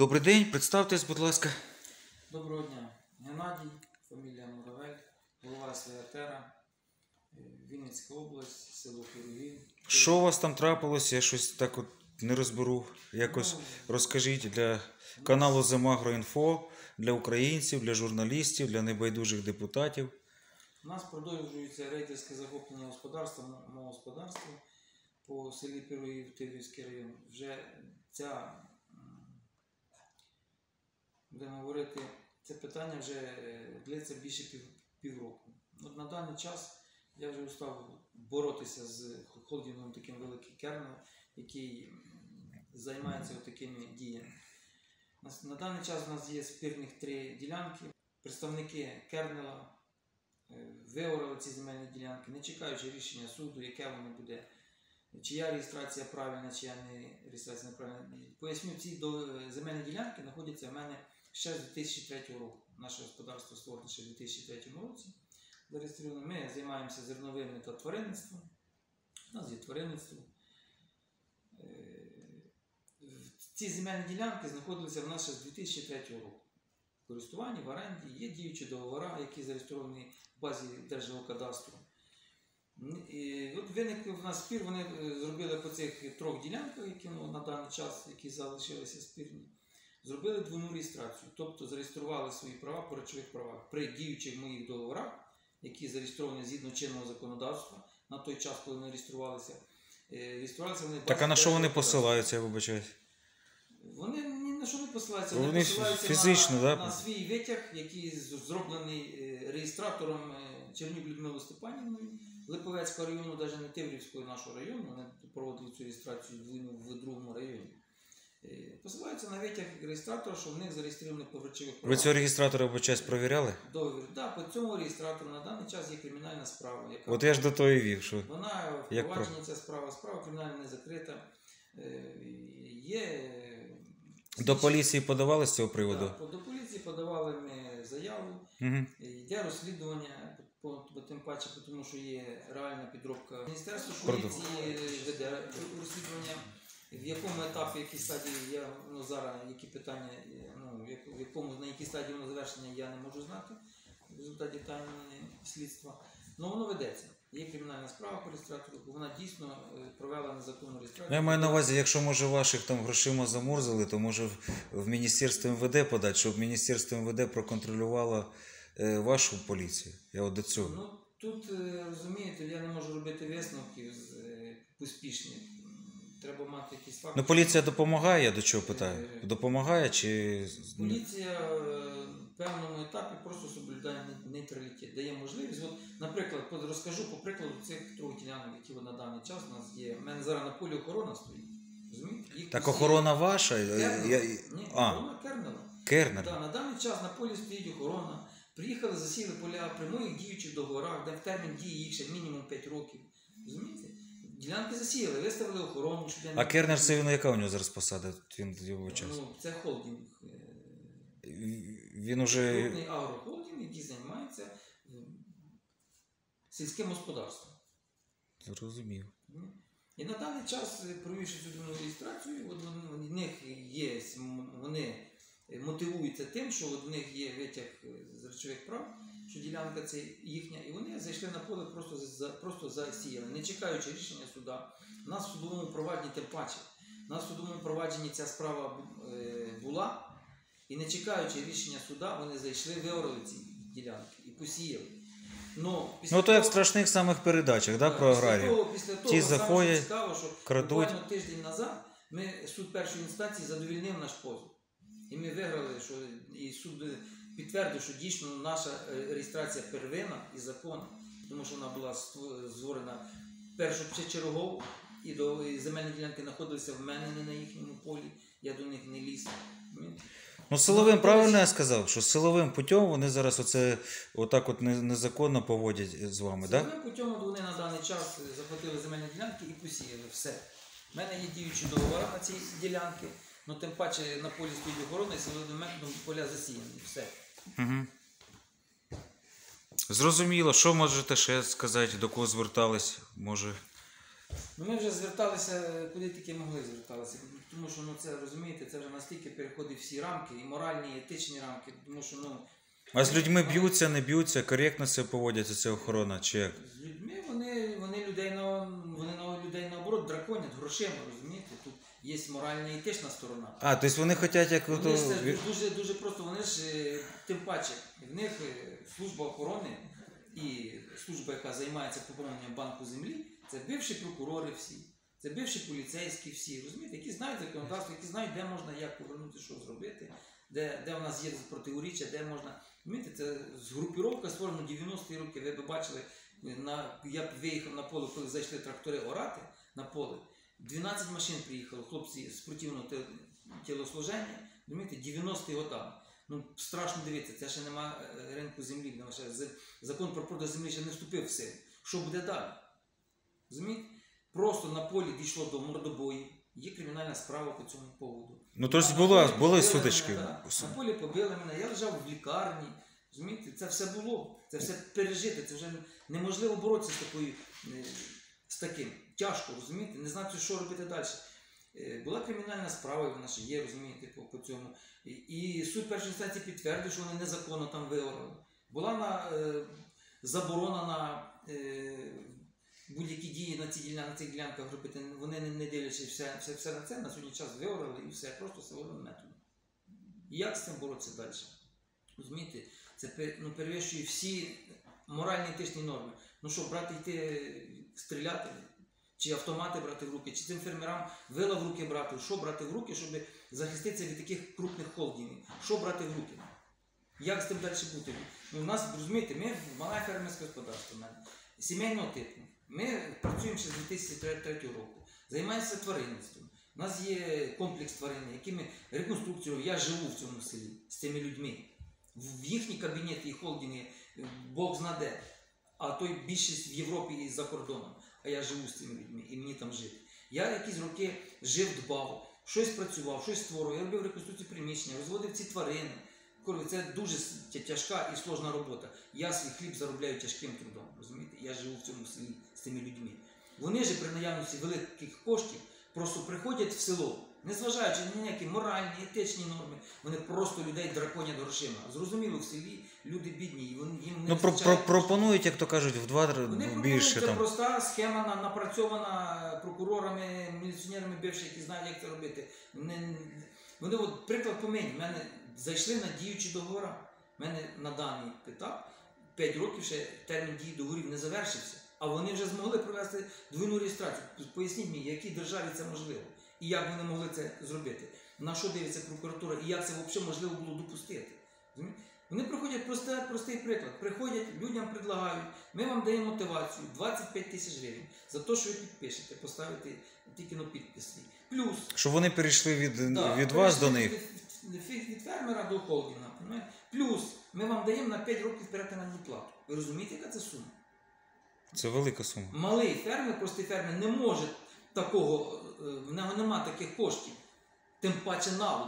Добрий день, представтесь, будь ласка. Доброго дня. Геннадій, фамілія Муравель, голова СВРТера, Вінницька область, село Пирогів. Що у вас там трапилось? Я щось так от не розберу. Якось розкажіть для каналу Земагроінфо, для українців, для журналістів, для небайдужих депутатів. У нас продовжується рейдерське захоплення господарства, мого господарства по селі Пирогів, Тиврівський район. Вже ця, будемо говорити, це питання вже длиться більше півроку. От на даний час я вже став боротися з холдингом таким великим Кернел, який займається такими діями. На даний час у нас є спірних 3 ділянки. Представники Кернела виорали ці земельні ділянки, не чекаючи рішення суду, яке воно буде, чия реєстрація правильна, чия реєстрація неправильна. Поясню, ці земельні ділянки знаходяться в мене ще з 2003 року. Наше господарство створене ще в 2003 році. Зареєстровано. Ми займаємося зерновими та тваринництвом. У нас є тваринництво. Ці земельні ділянки знаходилися в нас ще з 2003 року. В користуванні, в оренді, є діючі договори, які зареєстровані в базі Держгеокадастру. От виник в нас спір, вони зробили по цих 3 ділянках, які на даний час, які залишилися спірні, зробили двойну реєстрацію, тобто зареєстрували свої права по речових правах при діючих моїх договорах, які зареєстровані згідно чинного законодавства на той час, коли вони реєструвалися. Вони Так, а на що вони посилаються, я вибачаюсь? Вони ні на що не посилаються, вони посилаються фізично, на свій витяг, який зроблений реєстратором Чернюк Людмилою Степанівною, Липовецького району, навіть не Тиврівського нашого району, вони проводили цю реєстрацію в другому районі. Посилаються на витяг реєстратора, що в них зареєстровані по речових правах. Ви цього реєстратора вибачаюсь провіряли? Договір. Так, по цьому реєстратору на даний час є кримінальна справа. Яка От я ж до того і вів, що... Вона впроваджена, ця справа кримінальна не закрита. Є... До поліції подавали з цього приводу? Так, до поліції подавали ми заяву. Йде розслідування, тим паче, тому що є реальна підробка. Міністерство поліції веде розслідування. В якому етапі, якій стадії я зараз, які питання, на якій стадії воно завершення, я не можу знати в результаті тайної слідства. Але воно ведеться. Є кримінальна справа по реєстратору, бо вона дійсно провела незаконну реєстрацію. Я маю на увазі, якщо може ваших там грошима замурзали, то може в Міністерство МВД подати, щоб Міністерство МВД проконтролювало вашу поліцію. Я от до цього. Ну, тут, розумієте, я не можу робити висновків успішних. Треба мати якісь факти. Ну, поліція допомагає, я до чого питаю? Допомагає чи... Поліція в певному етапі просто соблюдає нейтралітет, дає можливість. От, наприклад, розкажу по прикладу цих 3 ділянок, які на даний час у нас є. У мене зараз на полі охорона стоїть. Розумієте? Так охорона ваша? Ні, охорона Кернела. Кернел? Так, на даний час на полі стоїть охорона. Приїхали, засіли поля при моїх діючих договорах, де в термін дії їх ще мінімум 5 років. Розумієте? Ділянки засіяли, виставили охорону. А Кернер це яка у нього зараз посада? Він його час? Ну, це холдинг. Він уже... Крупний агрохолдинг, який займається сільським господарством. Зрозумів. І на даний час, провівши цю реєстрацію, в них є, вони мотивуються тим, що в них є витяг з речових прав, що ділянка це їхня, і вони зайшли на поле, просто засіяли, не чекаючи рішення суда. У нас в судовому провадженні тим паче. У нас в судовому провадженні ця справа була, і не чекаючи рішення суда, вони зайшли, виорали ці ділянки і посіяли. Ну, то як в страшних самих передачах, да, про аграрію. Після того, ті заходять, цікаво, що крадуть. Буквально тиждень назад суд першої інстанції задовільнив наш позов. І ми виграли, і суд підтвердив, що дійсно наша реєстрація первинна і законна, тому що вона була створена першочергово, і земельні ділянки знаходилися в мене, не на їхньому полі, я до них не ліз. Ну, силовим, правильно я сказав, що силовим путем вони зараз отак от незаконно поводять з вами, так? Силовим путем вони на даний час захватили земельні ділянки і посіяли все. У мене є діючі договори на ці ділянки, але тим паче на полі стоїть охорона і силовим методом поля засіяні. Все. Угу. Зрозуміло. Що можете ще сказати, до кого звертались? Може... Ми вже зверталися, куди тільки могли зверталися. Тому що, ну, це, розумієте, це вже настільки переходить всі рамки, і моральні, і етичні рамки, тому що, ну... А з людьми б'ються, не б'ються, коректно себе поводяться, ця охорона, чи як? З людьми вони людей наоборот драконять грошима, розумієте? Тут є моральна і етична сторона. А, тобто вони хочуть як... Вони ж це дуже просто, вони ж тим паче, в них служба охорони і служба, яка займається поповненням банку землі, це бивші прокурори всі, це бивші поліцейські всі, розумієте, які знають законодавство, які знають, де можна, як повернути, що зробити, де в нас є протиріччя, де можна... Розумієте, це згрупіровка створена в 90-ті роки, ви б бачили, я виїхав на поле, коли зайшли трактори орати на поле, 12 машин приїхало, хлопці спортивного тілослуження, розумієте, 90-ті годам. Ну, страшно дивитися, це ще нема ринку землі, закон про продаж землі ще не вступив в силу. Що буде далі? Розумієте? Просто на полі дійшло до мордобоїв, є кримінальна справа по цьому поводу. Ну, тобто були сутички. На полі побили мене, я лежав в лікарні, розумієте, це все було, це все пережити, це вже неможливо боротися з таким. Тяжко, розумієте, не знати, що робити далі. Була кримінальна справа, вона ще є, розумієте, по цьому. І суд першої інстанції підтвердив, що вони незаконно там виорали. Була заборона на будь-які дії на цих ділянках робити. Вони не дивлячись все на це, на сьогодні час виорали і все, просто силовим методом. І як з цим боротися далі? Розумієте, це перевищує всі моральні етичні норми. Ну що, брати йти стріляти? Чи автомати брати в руки, чи цим фермерам вила в руки брати, що брати в руки, щоб захиститися від таких крупних холдингів, що брати в руки, як з тим далі бути. Ну, у нас, розумієте, ми мале фермерське господарство, сімейного типу, ми працюємо ще з 2003 року, займаємося тваринництвом, у нас є комплекс тварин, які ми реконструкцією, я живу в цьому селі з цими людьми, в їхні кабінети і холдинги, Бог знаде, а той більшість в Європі і за кордоном. А я живу з цими людьми і мені там жити. Я якісь роки жив, дбав, щось працював, щось створював, я робив реконструкцію приміщення, розводив ці тварини. Це дуже тяжка і сложна робота. Я свій хліб заробляю тяжким трудом, розумієте? Я живу в цьому селі з цими людьми. Вони ж при наявності великих коштів просто приходять в село, незважаючи на ніякі моральні, етичні норми, вони просто людей драконять грошима. Зрозуміло, в селі люди бідні, і їм не вистачає. Пропонують, як то кажуть, в 2 більше. Це проста схема, напрацьована прокурорами, міліціонерами бивши, які знають, як це робити. Вони, от, приклад по мені, в мене зайшли на діючі договори. В мене на даний етап 5 років ще термін дії договорів не завершився, а вони вже змогли провести двійну реєстрацію. Поясніть мені, в якій державі це можливо? І як вони могли це зробити? На що дивиться прокуратура? І як це взагалі можливо було допустити? Вони приходять, простий приклад, приходять, людям предлагають, ми вам даємо мотивацію, 25 тисяч гривень за те, що ви підпишете, поставите тільки на підпис свій. Плюс... Щоб вони перейшли від вас до них. Від фермера до холдинга. Плюс ми вам даємо на 5 років перетинальну плату. Ви розумієте, яка це сума? Це велика сума. Малий фермер, простий фермер не може такого, в нього нема таких коштів, тим паче навик.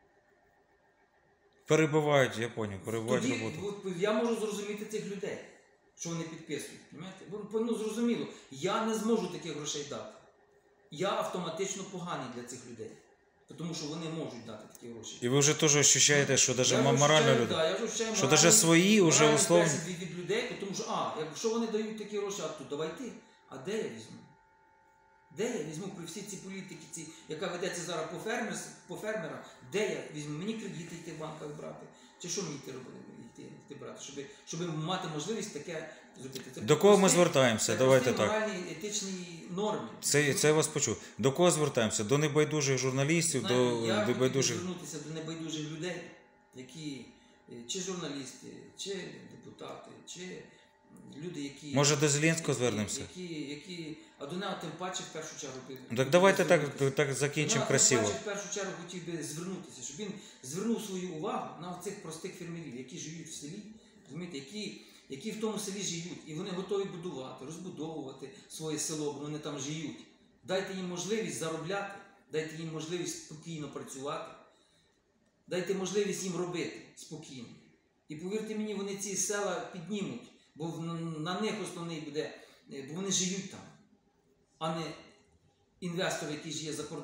Перебивають, я зрозумів, перебивають роботу. Я можу зрозуміти цих людей, що вони підписують. Ну, зрозуміло, я не зможу таких грошей дати. Я автоматично поганий для цих людей. Тому що вони можуть дати такі гроші. І ви вже теж відчуваєте, що навіть морально люди, що навіть свої вже условно... від людей, тому що, якщо вони дають такі гроші, то давайте, а де я візьму? Де я візьму при всій цій політиці, яка ведеться зараз по фермерах, де я візьму? Мені кредити йти в банках брати? Чи що мені йти брати, щоб мати можливість таке зробити? До кого ми звертаємося? Давайте так. Це моральні, етичні норми. Це я вас почув. До кого звертаємося? До небайдужих журналістів, до небайдужих... Я звернутися до небайдужих людей, які чи журналісти, чи депутати, чи люди, які... Може, до Зеленського звернемося? А до нього тим паче в першу чергу... Так давайте так закінчимо красиво. В першу чергу хотів би звернутися, щоб він звернув свою увагу на цих простих фермерів, які живуть в селі, розумієте, які в тому селі живуть, і вони готові будувати, розбудовувати своє село, бо вони там живуть. Дайте їм можливість заробляти, дайте їм можливість спокійно працювати, дайте можливість їм робити спокійно. І повірте мені, вони ці села піднімуть, бо на них основний буде, бо вони живуть там, а не інвестори, які ж є за кордоном.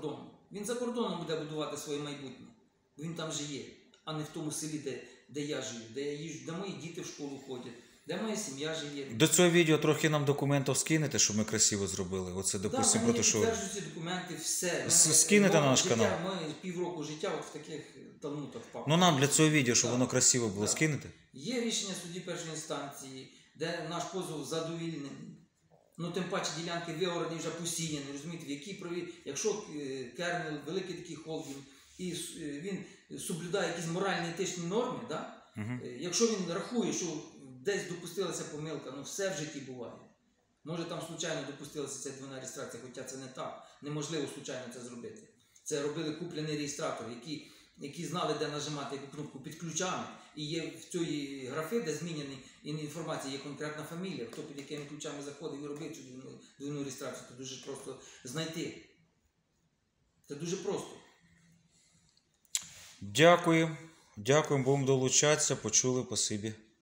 Він за кордоном буде будувати своє майбутнє. Бо він там же є, а не в тому селі, де я живу, де я їжджу, де мої діти в школу ходять, де моя сім'я живе. До цього відео трохи нам документів скинете, щоб ми красиво зробили. Оце, допустимо, Да, про те, що... підтверджуються документи, все. Скинете на наш канал? Ми півроку життя от в таких талмутах впав. Ну нам для цього відео, щоб Так. воно красиво було, Так. скинете? Є рішення судді першої інстанції, де наш позов задовільнений. Ну, тим паче ділянки виорані вже посіяні, розумієте, в якій праві, якщо Кернел, великий такий холдинг, і він соблюдає якісь моральні етичні норми, да? Якщо він рахує, що десь допустилася помилка, ну все в житті буває. Може там случайно допустилася ця двойна реєстрація, хоча це не так, неможливо случайно це зробити. Це робили куплені реєстратори, які знали, де нажимати яку кнопку під ключами. І є в цій графі, де змінені інформація, є конкретна фамілія, хто під якими ключами заходив і робив цю двойну реєстрацію. Це дуже просто знайти. Це дуже просто. Дякую. Дякуємо, будемо долучатися, почули, спасибі.